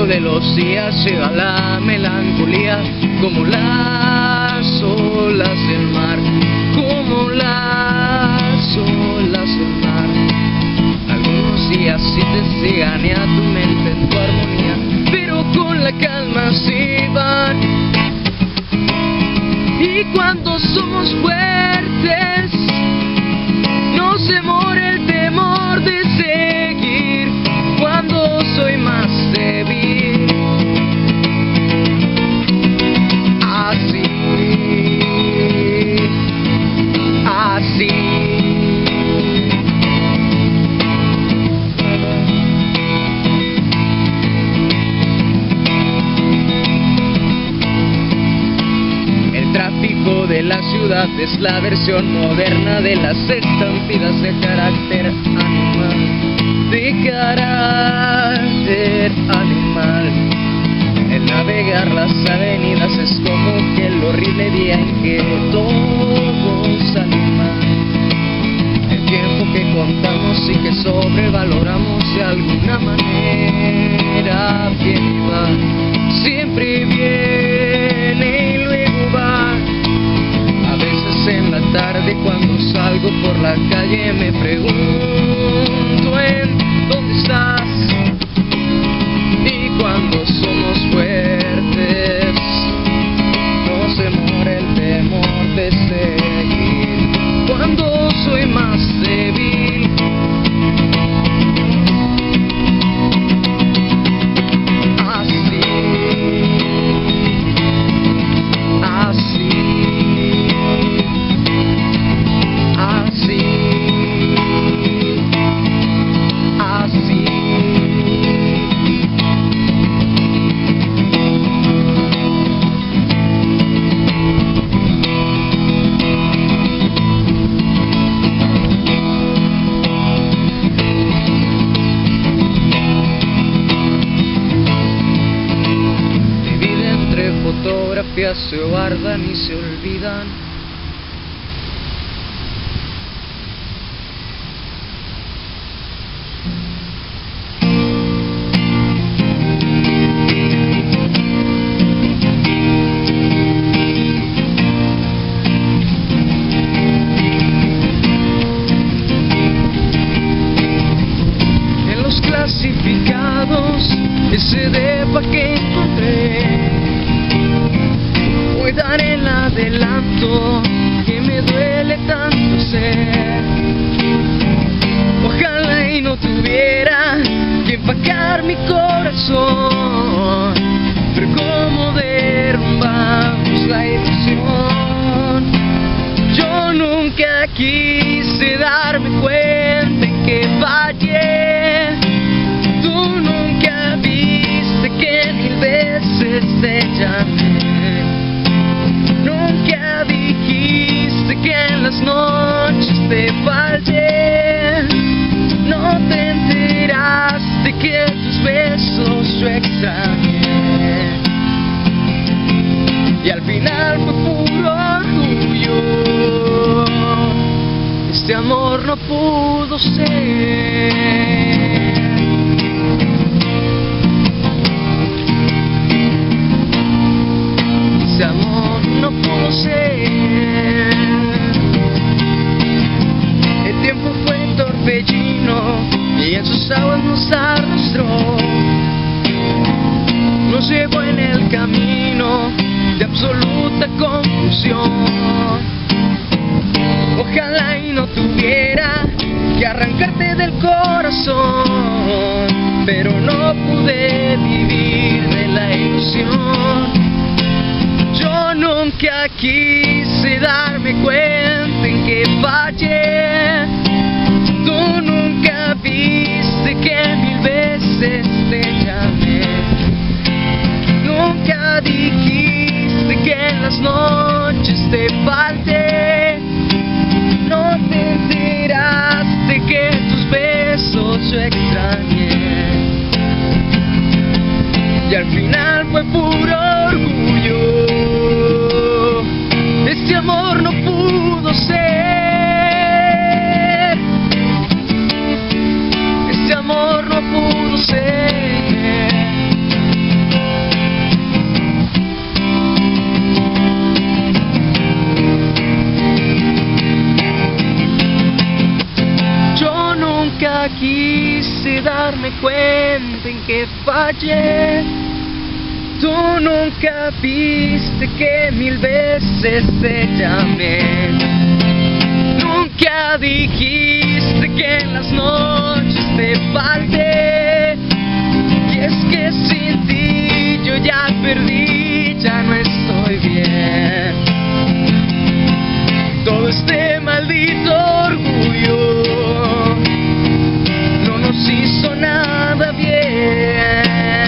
de los días llega la melancolía, como las olas del mar, como las olas del mar. Algunos días sí te ciegan y a tu mente en tu armonía, pero con la calma se van. Y cuando somos fuertes, no se muere el temor de seguir. Cuando soy más débil, así, así. El tráfico de la ciudad es la versión moderna de las estampidas de carácter animal, de carácter animal. El navegar las avenidas es como que el horrible día en que todo sale mal. El tiempo que contamos y que sobrevaloramos de alguna manera viene y va, siempre viene y luego va. A veces en la tarde cuando salgo por la calle me pregunto en dónde estás. Y cuando somos fuertes, no se muere el temor de seguir. Cuando soy más débil, así, así, así, así. Fotografías se guardan y se olvidan. En los clasificados, ese depa que encontré, voy a dar el adelanto que me duele tanto ser. Ojalá y no tuviera que empacar mi corazón, pero como derrumbamos la ilusión. Yo nunca quise darme cuenta en que fallé. Tú nunca viste que 1000 veces te llamé. Nunca dijiste que en las noches te fallé. No te enteraste que tus besos yo extrañé. Y al final fue puro orgullo. Este amor no pudo ser. Ese amor no pudo ser. El tiempo fue torbellino y en sus aguas nos arrastró. Nos llevó en el camino de absoluta confusión. Ojalá y no tuviera que arrancarte del corazón, pero no pude vivir de la ilusión. Yo nunca quise darme cuenta en que fallé. Tú nunca viste que 1000 veces te llamé. Nunca dijiste que en las noches te falté. No te enteraste que tus besos yo extrañé. Y al final fue puro orgullo. Este amor no pudo ser. Este amor no pudo ser. quise darme cuenta en que fallé. Tú nunca viste que 1000 veces te llamé. Nunca dijiste que en las noches te falté. Y es que sin ti yo ya perdí, ya no estoy bien. Todo este maldito orgullo no nos hizo nada bien.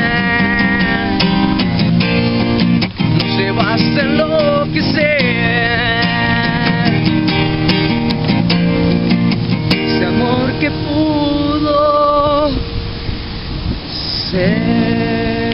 No se basta enloquecer. Ese amor que pudo ser.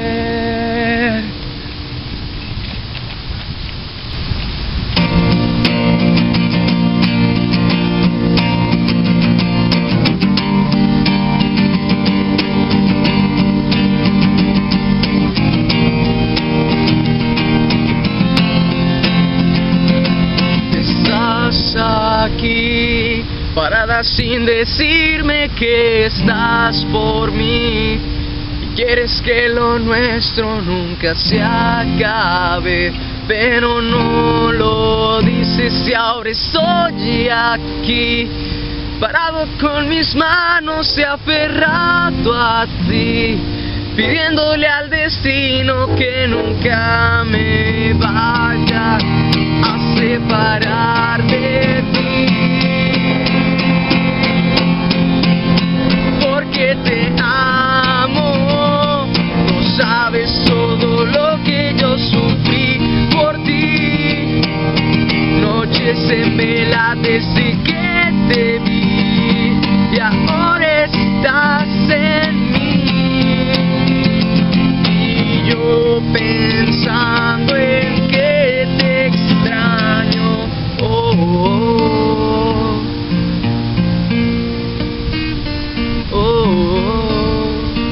Aquí, parada sin decirme que estás por mí y quieres que lo nuestro nunca se acabe, pero no lo dices y ahora estoy aquí, parado con mis manos aferrado a ti, pidiéndole al destino que nunca me vaya a separar de ti, porque te amo. No sabes todo lo que yo sufrí por ti, noches en vela desde que te vi y ahora estás en mí, y yo pensando en que te extraño. Oh, oh, oh, oh.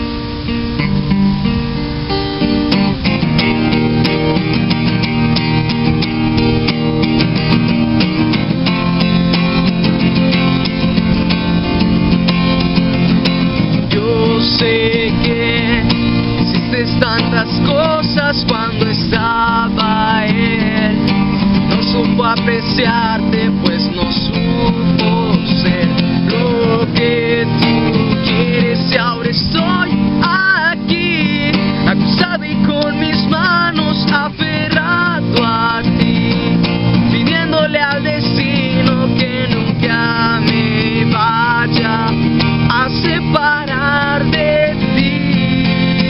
Yo sé que hiciste tantas cosas cuando estaba él. No supo apreciarte, pues no supo ser lo que tú quieres. Y ahora estoy aquí, acusado y con mis manos aferrado a ti, pidiéndole al destino que nunca me vaya a separar de ti,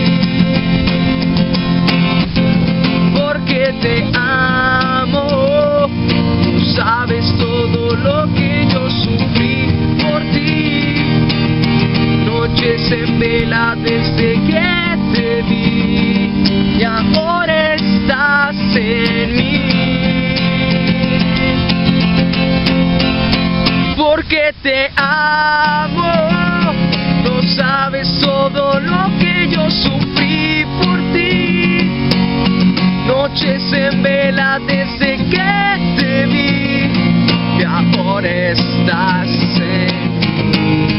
porque te amo. Tú sabes todo lo que yo sufrí por ti, noches en vela desde que te vi y ahora estás en mí, porque te amo. No sabes todo lo que yo sufrí por ti, noches en vela desde que te vi y ahora estás en mí.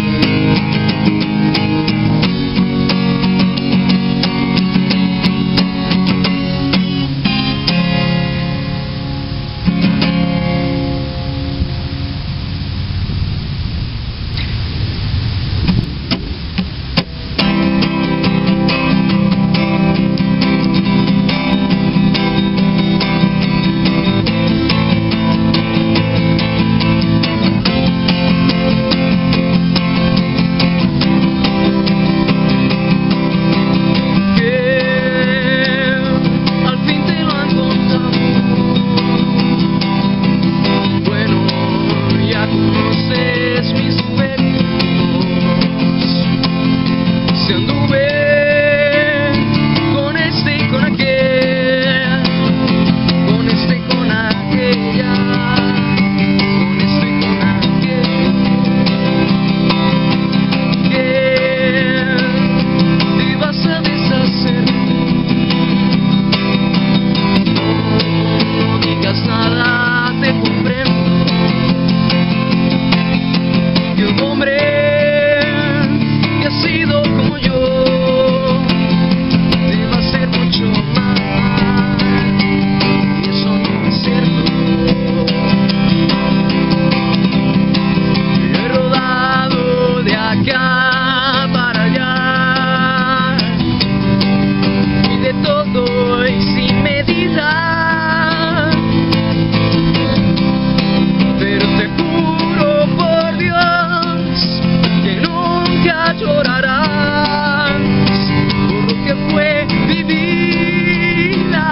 nunca llorarás por lo que fue mi vida.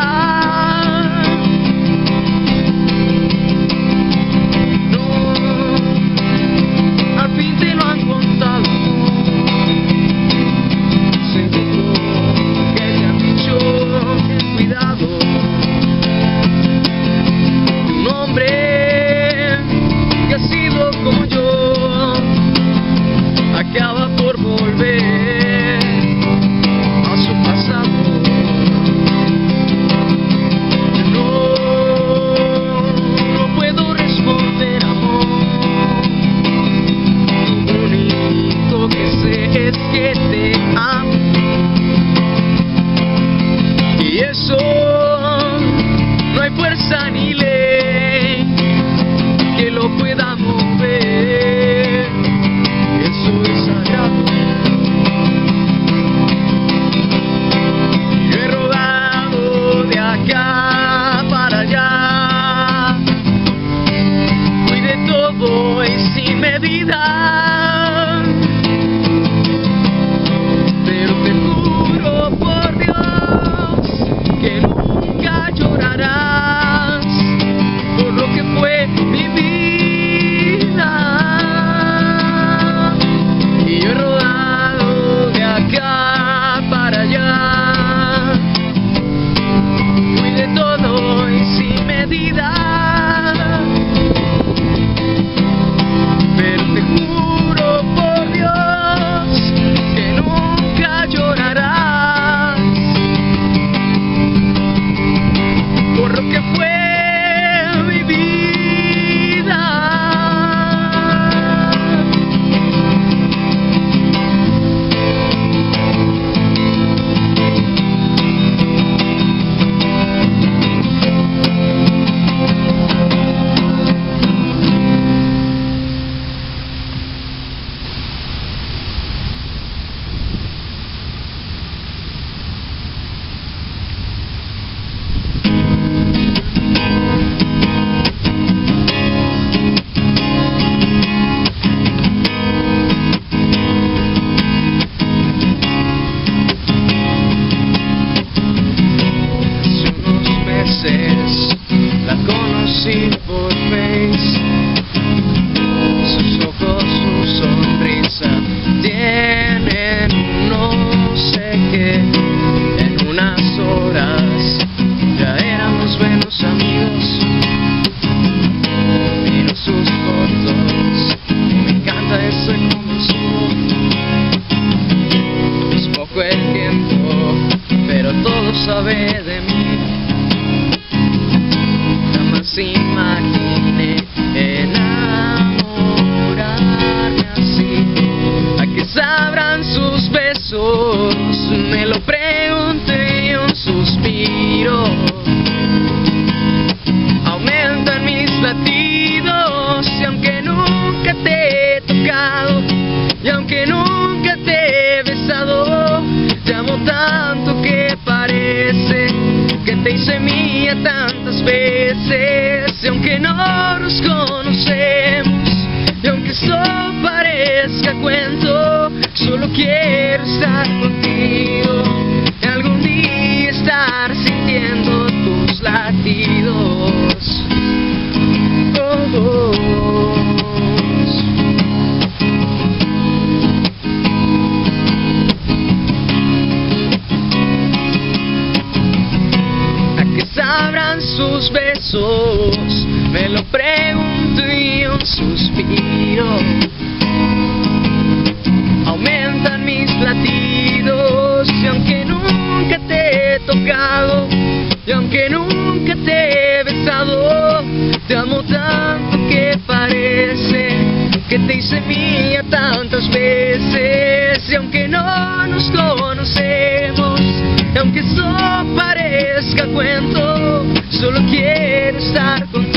No, al fin te lo han contado. Seguro que te han dicho ten cuidado. Un hombre que ha sido como yo acaba por volver a su pasado. No puedo responder, amor. Lo único que sé es que te amo. Y eso no hay fuerza ni ley que lo pueda mover. Eso es sagrado. Yo he rodado de acá para allá, fui de todo y sin medida, pero te juro por Dios que nunca llorarás por lo que fue mi vida. Y yo he rodado de acá para allá, fui de todo y sin medida, pero te juro por Dios que nunca llorarás por lo que fue mi vida. La conocí por Face, sus ojos, su sonrisa tienen un no sé qué. En unas horas ya éramos buenos amigos. Miro sus fotos y me encanta, estoy convencido. Es poco el tiempo, pero todo sabe de mí. Imaginé enamorarme así. ¿A qué sabrán sus besos? Me lo pregunté y un suspiro. Aumentan mis latidos y aunque nunca te he tocado y aunque nunca te he besado, te amo tanto que parece que te hice mía tantas veces. Y aunque no nos conocemos y aunque esto parezca cuento, solo quiero estar contigo y algún día estar sintiendo tus latidos. ¿A qué sabrán sus besos? Me lo pregunto y un suspiro. Aumentan mis latidos y aunque nunca te he tocado y aunque nunca te he besado, te amo tanto que parece que te hice mía tantas veces. Y aunque no nos conocemos y aunque esto parezca cuento, solo quiero estar contigo